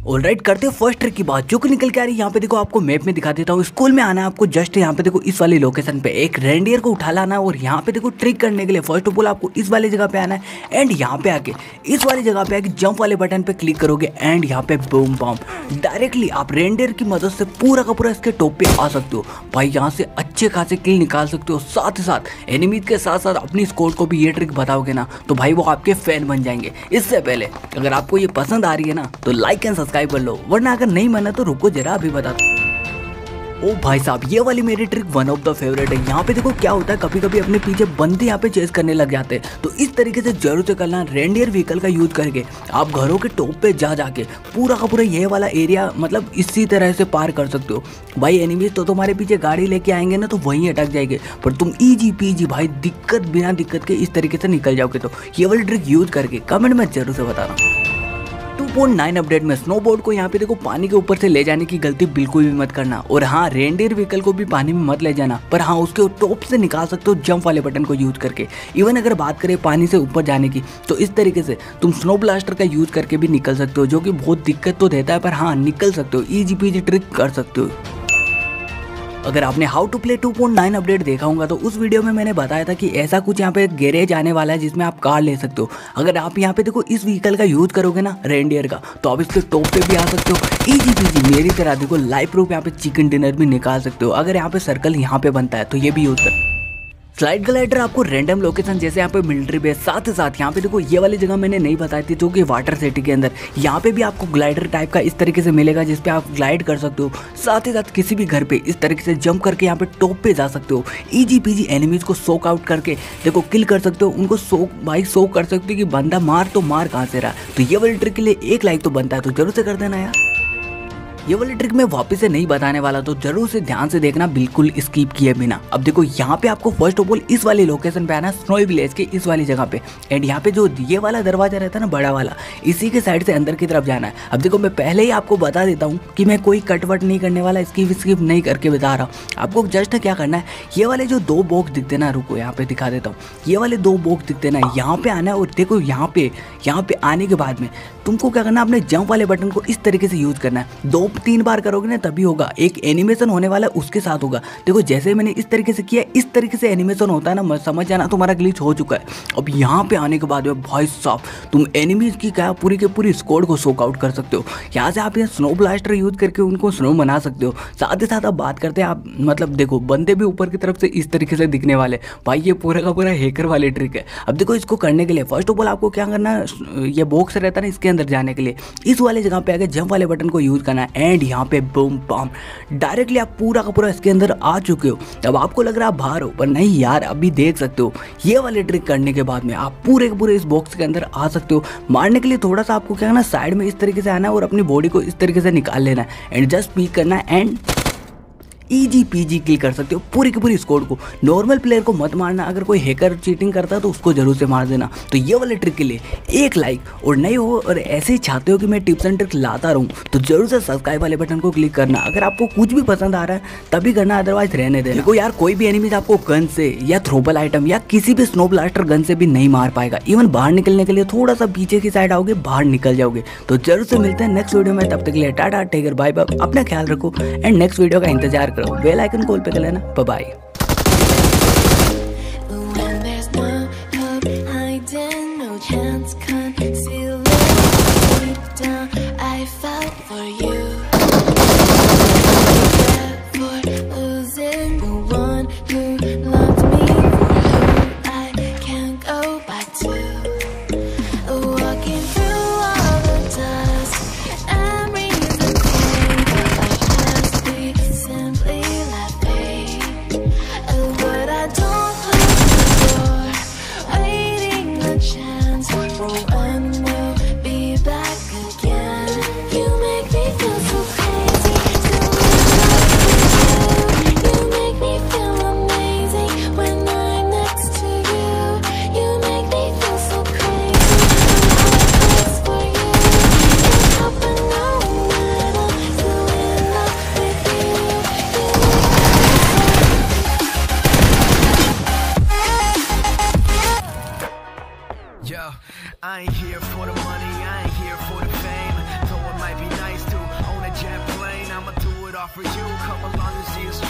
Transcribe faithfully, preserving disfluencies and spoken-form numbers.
Alright, करते हैं first trick की बात जो कि निकल के आ रही है। यहाँ पे देखो आपको मैप में दिखा देता हूँ। स्कूल में आना है आपको, जस्ट यहाँ पे देखो इस वाली लोकेशन पे एक रेंडियर को उठा लाना है और यहाँ पे देखो ट्रिक करने के लिए फर्स्ट ऑफ ऑल आपको इस वाली जगह पे आना है एंड यहाँ पे आके इस वाली जगह पे आके जंप वाले बटन पे क्लिक करोगे एंड यहाँ पे बूम बम डायरेक्टली आप रेंडियर की मदद से पूरा का पूरा इसके टॉप पे आ सकते हो भाई। यहाँ से अच्छे खासे किल निकाल सकते हो, साथ ही साथ एनिमीज के साथ साथ अपनी स्क्वाड को भी ये ट्रिक बताओगे ना तो भाई वो आपके फैन बन जाएंगे। इससे पहले अगर आपको ये पसंद आ रही है ना तो लाइक एंड सब्सक्राइब कर लो, वरना अगर नहीं माना तो रुको जरा अभी बता दो। ओ भाई साहब, ये वाली मेरी trick one of the favourite है। यहाँ पे देखो क्या होता है, कभी कभी अपने पीछे बंदे यहाँ पे चेस करने लग जाते हैं, तो इस तरीके से जरूर से करना। रेंडियर व्हीकल का यूज करके आप घरों के टॉप पे जा जाके पूरा का पूरा ये वाला एरिया मतलब इसी तरह से पार कर सकते हो भाई। एनिमीज तो तुम्हारे पीछे गाड़ी लेके आएंगे ना तो वहीं अटक जाएंगे, पर तुम इजी पीजी भाई दिक्कत बिना दिक्कत के इस तरीके से निकल जाओगे। तो ये वाली ट्रिक यूज करके कमेंट में जरूर से बताना। टू पॉइंट नाइन अपडेट में स्नोबोर्ड को यहाँ पे देखो पानी के ऊपर से ले जाने की गलती बिल्कुल भी मत करना। और हाँ, रेंडियर व्हीकल को भी पानी में मत ले जाना, पर हाँ उसके टॉप से निकाल सकते हो जंप वाले बटन को यूज करके। इवन अगर बात करें पानी से ऊपर जाने की तो इस तरीके से तुम स्नो ब्लास्टर का यूज करके भी निकल सकते हो, जो कि बहुत दिक्कत तो देता है पर हाँ निकल सकते हो, इजी पीजी ट्रिक कर सकते हो। अगर आपने how to play two point nine update देखा होगा तो उस वीडियो में मैंने बताया था कि ऐसा कुछ यहाँ पे गैरेज आने वाला है जिसमें आप कार ले सकते हो। अगर आप यहाँ पे देखो इस व्हीकल का यूज करोगे ना रेंडियर का, तो आप इसके टॉप पे भी आ सकते हो इजी पीजी मेरी तरह। देखो लाइव प्रूफ यहाँ पे चिकन डिनर भी निकाल सकते हो। अगर यहाँ पे सर्कल यहाँ पे बनता है तो ये भी यूज कर। स्लाइड ग्लाइडर आपको रैंडम लोकेशन जैसे यहाँ पे मिलिट्री बेस, साथ ही साथ यहाँ पे देखो ये वाली जगह मैंने नहीं बताई थी जो कि वाटर सिटी के अंदर, यहाँ पे भी आपको ग्लाइडर टाइप का इस तरीके से मिलेगा जिसपे आप ग्लाइड कर सकते हो। साथ ही साथ किसी भी घर पे इस तरीके से जंप करके यहाँ पे टॉप पे जा सकते हो। इजी पीजी एनिमीज को सोक आउट करके देखो किल कर सकते हो, उनको सोक भाई सोक कर सकते हो कि बंदा मार तो मार कहाँ से रहा। तो ये वाली ट्रिक के लिए एक लाइक तो बनता है, तो जरूर से कर देना यार। ये वाली ट्रिक मैं वापस से नहीं बताने वाला, तो जरूर से ध्यान से देखना, बिल्कुल स्किप किए बिना। अब देखो यहाँ पे आपको फर्स्ट ऑफ ऑल इस वाली लोकेशन पे आना, स्नोई विलेज के इस वाली जगह पे, एंड यहाँ पे जो ये वाला दरवाजा रहता है ना बड़ा वाला, इसी के साइड से अंदर की तरफ जाना है। अब देखो मैं पहले ही आपको बता देता हूँ कि मैं कोई कटवट नहीं करने वाला, स्किप स्किप नहीं करके बता रहा हूँ आपको। जस्ट क्या करना है, ये वाले जो दो बॉक्स दिखते ना, रुको यहाँ पे दिखा देता हूँ, ये वाले दो बॉक्स दिखते ना, यहाँ पे आना है। और देखो यहाँ पे यहाँ पे आने के बाद में तुमको क्या करना है, अपने जंप वाले बटन को इस तरीके से यूज करना है। दो तीन बार करोगे ना तभी होगा, एक एनिमेशन होने वाला है उसके साथ होगा। देखो जैसे मैंने इस तरीके से किया, इस तरीके से एनिमेशन होता है ना, समझ जाना तुम्हारा ग्लिच हो चुका है। अब यहाँ पे आने के बाद में भाई साहब तुम एनिमीज की क्या पूरी के पूरी स्क्वाड को सोक आउट कर सकते हो। यहाँ से आप ये स्नो ब्लास्टर यूज करके उनको स्नो बना सकते हो। साथ ही साथ अब बात करते हैं आप, मतलब देखो बंदे भी ऊपर की तरफ से इस तरीके से दिखने वाले भाई, ये पूरा का पूरा हैकर वाली ट्रिक है। अब देखो इसको करने के लिए फर्स्ट ऑफ ऑल आपको क्या करना है, ये बॉक्स रहता है ना इसके अंदर जाने के लिए इस वाले जगह पे आके जंप वाले बटन को यूज करना है एंड यहाँ पे बूम बम डायरेक्टली आप पूरा का पूरा इसके अंदर आ चुके हो। अब आपको लग रहा है आप बाहर हो, पर नहीं यार अभी देख सकते हो। ये वाली ट्रिक करने के बाद में आप पूरे के पूरे इस बॉक्स के अंदर आ सकते हो। मारने के लिए थोड़ा सा आपको क्या करना, साइड में इस तरीके से आना है और अपनी बॉडी को इस तरीके से निकाल लेना है एंड जस्ट पीक करना है एंड इजी पीजी किल कर सकते हो पूरी की पूरी स्क्वाड को। नॉर्मल प्लेयर को मत मारना, अगर कोई हैकर चीटिंग करता है तो उसको जरूर से मार देना। तो ये वाले ट्रिक के लिए एक लाइक, और नहीं हो और ऐसे ही चाहते हो कि मैं टिप्स एंड ट्रिक लाता रहूं तो जरूर से सब्सक्राइब वाले बटन को क्लिक करना। अगर आपको कुछ भी पसंद आ रहा है तभी करना, अदरवाइज रहने देना। देखो यार कोई भी एनिमीज आपको गन से या थ्रोबल आइटम या किसी भी स्नो ब्लास्टर गन से भी नहीं मार पाएगा। इवन बाहर निकलने के लिए थोड़ा सा पीछे की साइड आओगे बाहर निकल जाओगे। तो जरूर से मिलते हैं नेक्स्ट वीडियो में, तब तक के लिए tata take care bye bye, अपना ख्याल रखो एंड नेक्स्ट वीडियो का इंतजार करो, बेल आइकन कॉल पे कर लेना। Bye bye. I ain't here for the money, I ain't here for the fame. Though I'm might be nice to own a jet plane. I'ma do it all for you. Come along and see us.